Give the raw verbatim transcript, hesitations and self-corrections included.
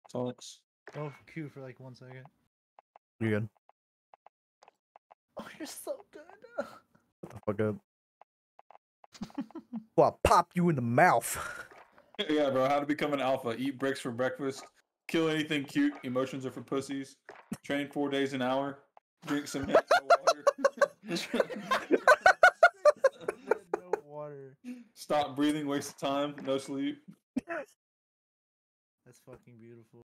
Talks. Go Q for like one second. You're good. Oh, you're so good. Shut the fuck up. Well, I'll pop you in the mouth. Yeah, bro. How to become an alpha? Eat bricks for breakfast. Kill anything cute. Emotions are for pussies. Train four days an hour. Drink cement, no water. No water. Stop breathing. Waste of time. No sleep. That's fucking beautiful.